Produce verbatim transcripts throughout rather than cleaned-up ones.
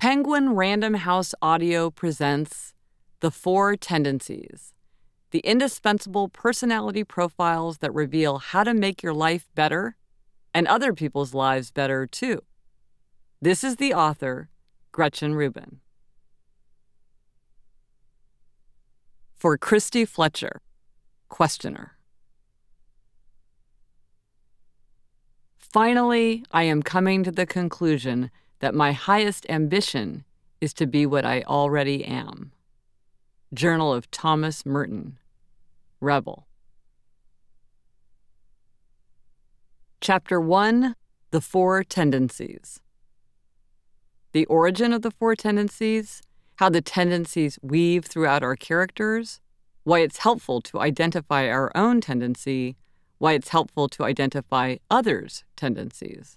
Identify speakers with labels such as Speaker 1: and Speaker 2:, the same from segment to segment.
Speaker 1: Penguin Random House Audio presents The Four Tendencies, the indispensable personality profiles that reveal how to make your life better and other people's lives better, too. This is the author, Gretchen Rubin. For Christy Fletcher, Questioner. Finally, I am coming to the conclusion that my highest ambition is to be what I already am. Journal of Thomas Merton, Rebel. Chapter one, The Four Tendencies. The origin of the Four Tendencies, how the tendencies weave throughout our characters, why it's helpful to identify our own tendency, why it's helpful to identify others' tendencies.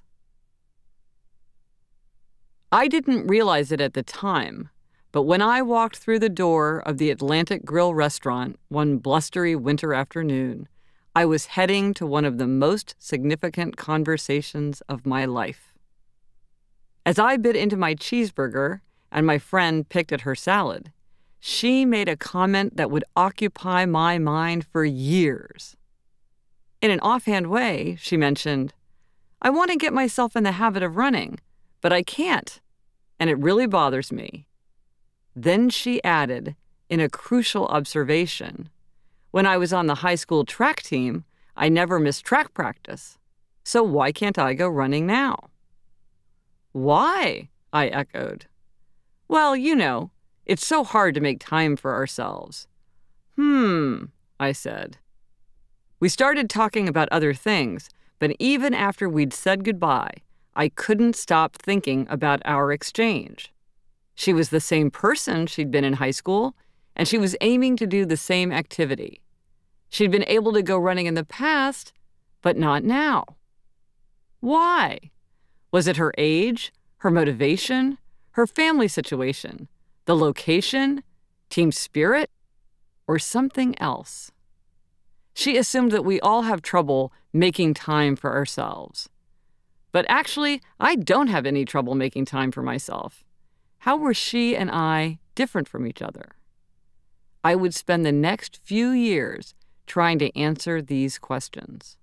Speaker 1: I didn't realize it at the time, but when I walked through the door of the Atlantic Grill restaurant one blustery winter afternoon, I was heading to one of the most significant conversations of my life. As I bit into my cheeseburger and my friend picked at her salad, she made a comment that would occupy my mind for years. In an offhand way, she mentioned, "I want to get myself in the habit of running, but I can't, and it really bothers me." Then she added, in a crucial observation, "When I was on the high school track team, I never missed track practice. So why can't I go running now?" "Why?" I echoed. "Well, you know, it's so hard to make time for ourselves." "Hmm," I said. We started talking about other things, but even after we'd said goodbye, I couldn't stop thinking about our exchange. She was the same person she'd been in high school, and she was aiming to do the same activity. She'd been able to go running in the past, but not now. Why? Was it her age, her motivation, her family situation, the location, team spirit, or something else? She assumed that we all have trouble making time for ourselves. But actually, I don't have any trouble making time for myself. How were she and I different from each other? I would spend the next few years trying to answer these questions.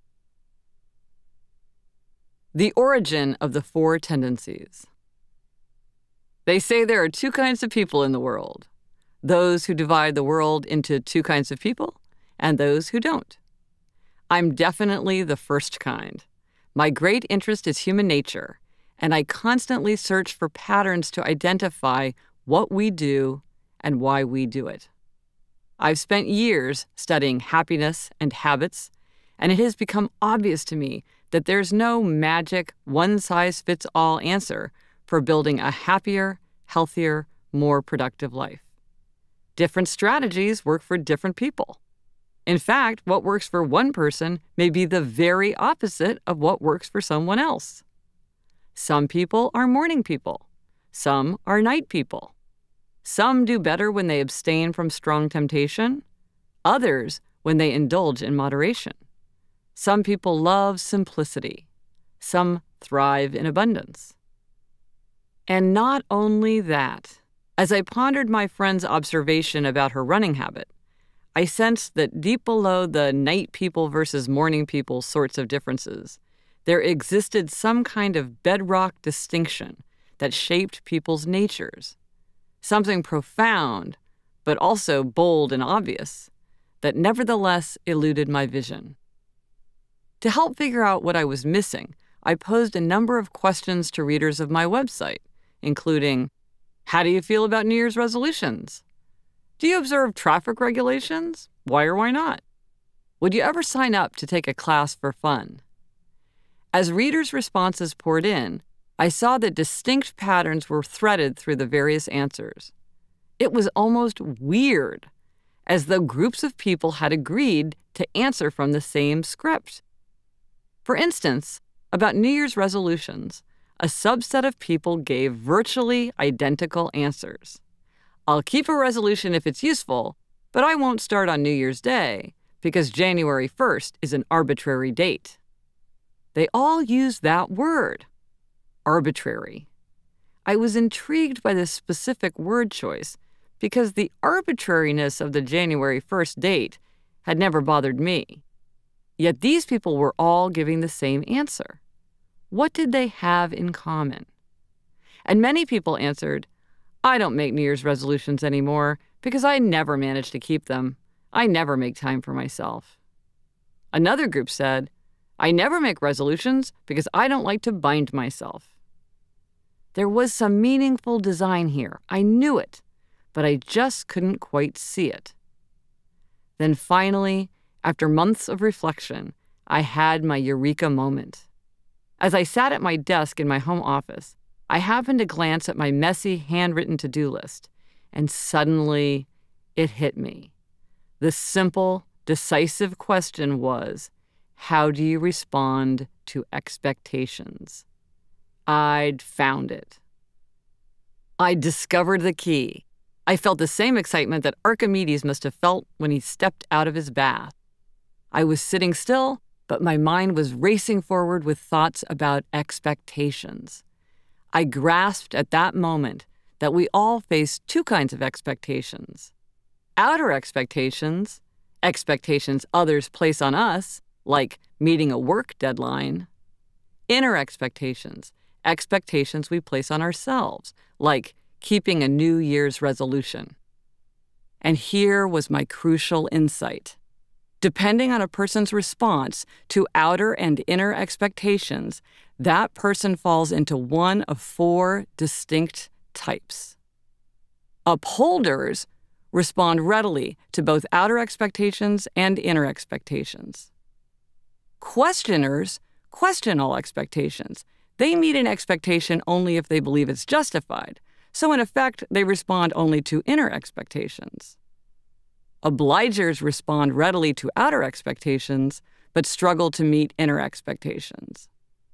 Speaker 1: The origin of the Four Tendencies. They say there are two kinds of people in the world: those who divide the world into two kinds of people, and those who don't. I'm definitely the first kind. My great interest is human nature, and I constantly search for patterns to identify what we do and why we do it. I've spent years studying happiness and habits, and it has become obvious to me that there's no magic, one-size-fits-all answer for building a happier, healthier, more productive life. Different strategies work for different people. In fact, what works for one person may be the very opposite of what works for someone else. Some people are morning people. Some are night people. Some do better when they abstain from strong temptation. Others when they indulge in moderation. Some people love simplicity. Some thrive in abundance. And not only that, as I pondered my friend's observation about her running habit, I sensed that deep below the night people versus morning people sorts of differences, there existed some kind of bedrock distinction that shaped people's natures. Something profound, but also bold and obvious, that nevertheless eluded my vision. To help figure out what I was missing, I posed a number of questions to readers of my website, including, how do you feel about New Year's resolutions? Do you observe traffic regulations? Why or why not? Would you ever sign up to take a class for fun? As readers' responses poured in, I saw that distinct patterns were threaded through the various answers. It was almost weird, as though groups of people had agreed to answer from the same script. For instance, about New Year's resolutions, a subset of people gave virtually identical answers. I'll keep a resolution if it's useful, but I won't start on New Year's Day because January first is an arbitrary date. They all use that word, arbitrary. I was intrigued by this specific word choice because the arbitrariness of the January first date had never bothered me. Yet these people were all giving the same answer. What did they have in common? And many people answered, I don't make New Year's resolutions anymore because I never manage to keep them. I never make time for myself. Another group said, I never make resolutions because I don't like to bind myself. There was some meaningful design here. I knew it, but I just couldn't quite see it. Then finally, after months of reflection, I had my eureka moment. As I sat at my desk in my home office, I happened to glance at my messy, handwritten to-do list, and suddenly it hit me. The simple, decisive question was, how do you respond to expectations? I'd found it. I'd discovered the key. I felt the same excitement that Archimedes must have felt when he stepped out of his bath. I was sitting still, but my mind was racing forward with thoughts about expectations. I grasped at that moment that we all face two kinds of expectations. Outer expectations, expectations others place on us, like meeting a work deadline. Inner expectations, expectations we place on ourselves, like keeping a New Year's resolution. And here was my crucial insight. Depending on a person's response to outer and inner expectations, that person falls into one of four distinct types. Upholders respond readily to both outer expectations and inner expectations. Questioners question all expectations. They meet an expectation only if they believe it's justified, so in effect, they respond only to inner expectations. Obligers respond readily to outer expectations, but struggle to meet inner expectations.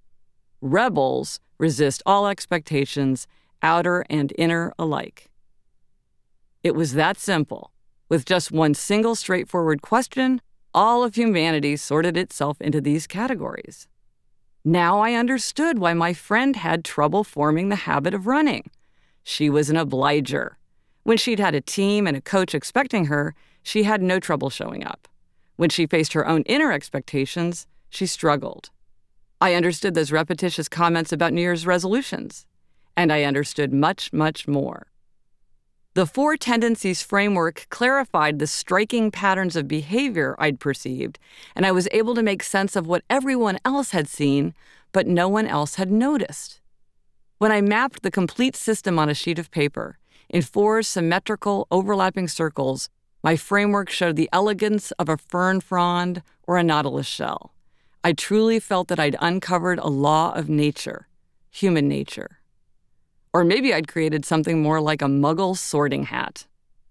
Speaker 1: Rebels resist all expectations, outer and inner alike. It was that simple. With just one single straightforward question, all of humanity sorted itself into these categories. Now I understood why my friend had trouble forming the habit of running. She was an obliger. When she'd had a team and a coach expecting her, she had no trouble showing up. When she faced her own inner expectations, she struggled. I understood those repetitious comments about New Year's resolutions, and I understood much, much more. The Four Tendencies framework clarified the striking patterns of behavior I'd perceived, and I was able to make sense of what everyone else had seen, but no one else had noticed. When I mapped the complete system on a sheet of paper, in four symmetrical, overlapping circles, my framework showed the elegance of a fern frond or a nautilus shell. I truly felt that I'd uncovered a law of nature, human nature. Or maybe I'd created something more like a Muggle sorting hat.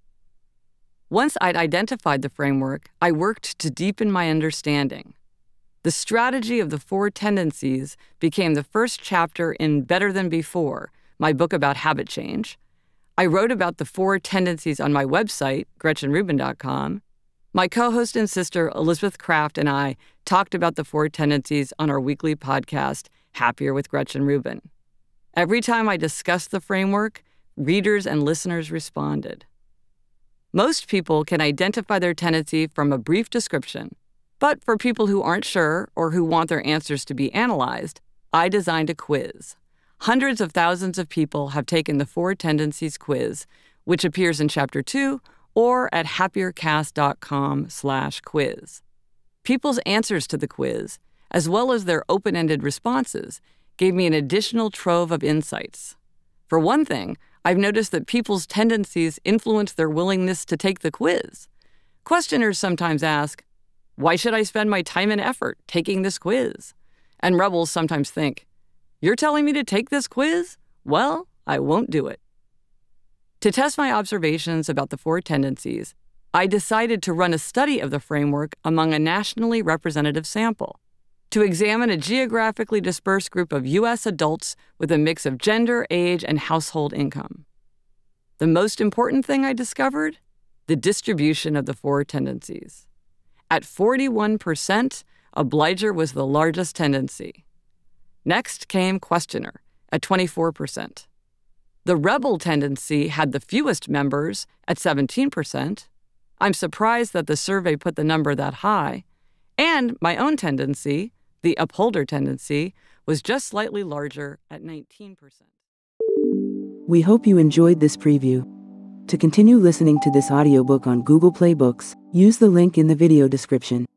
Speaker 1: Once I'd identified the framework, I worked to deepen my understanding. The strategy of the Four Tendencies became the first chapter in Better Than Before, my book about habit change. I wrote about the Four Tendencies on my website, gretchen rubin dot com. My co-host and sister, Elizabeth Kraft, and I talked about the Four Tendencies on our weekly podcast, Happier with Gretchen Rubin. Every time I discussed the framework, readers and listeners responded. Most people can identify their tendency from a brief description, but for people who aren't sure or who want their answers to be analyzed, I designed a quiz. Hundreds of thousands of people have taken the Four Tendencies quiz, which appears in Chapter two or at happiercast.com slash quiz. People's answers to the quiz, as well as their open-ended responses, gave me an additional trove of insights. For one thing, I've noticed that people's tendencies influence their willingness to take the quiz. Questioners sometimes ask, why should I spend my time and effort taking this quiz? And rebels sometimes think, you're telling me to take this quiz? Well, I won't do it. To test my observations about the Four Tendencies, I decided to run a study of the framework among a nationally representative sample, to examine a geographically dispersed group of U S adults with a mix of gender, age, and household income. The most important thing I discovered? The distribution of the Four Tendencies. At forty-one percent, Obliger was the largest tendency. Next came Questioner, at twenty-four percent. The rebel tendency had the fewest members at seventeen percent. I'm surprised that the survey put the number that high. And my own tendency, the upholder tendency, was just slightly larger at nineteen percent.
Speaker 2: We hope you enjoyed this preview. To continue listening to this audiobook on Google Play Books, use the link in the video description.